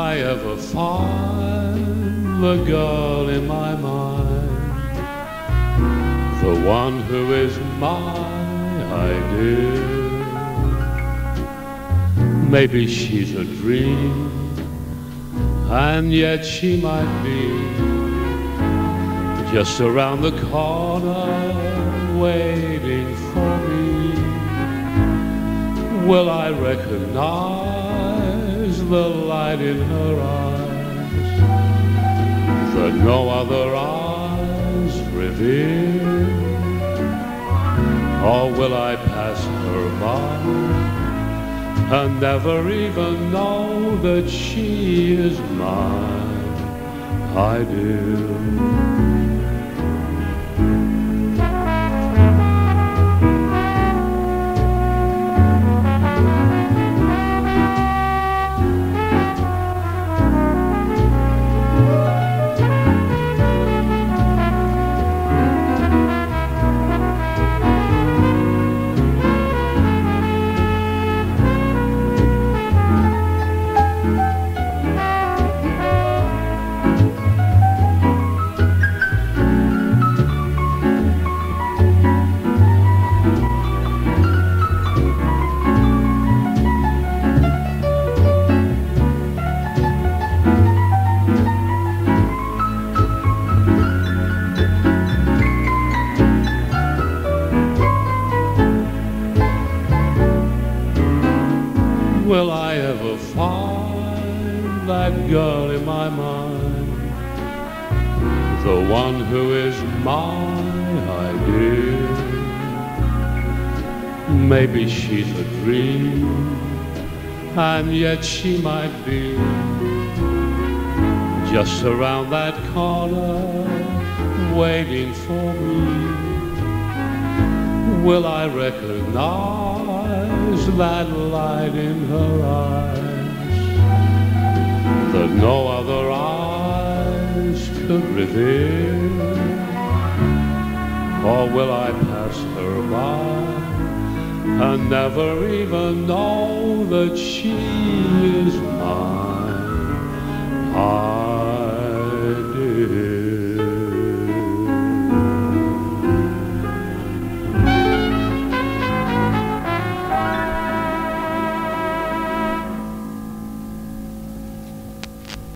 I ever find the girl in my mind, the one who is my ideal? Maybe she's a dream, and yet she might be just around the corner waiting for me. Will I recognize the light in her eyes that no other eyes reveal? Or will I pass her by and never even know that she is mine ideal? Will I ever find that girl in my mind, the one who is my ideal? Maybe she's a dream, and yet she might be just around that corner waiting for me. Will I recognize that light in her eyes that no other eyes could reveal? Or will I pass her by and never even know that she is mine?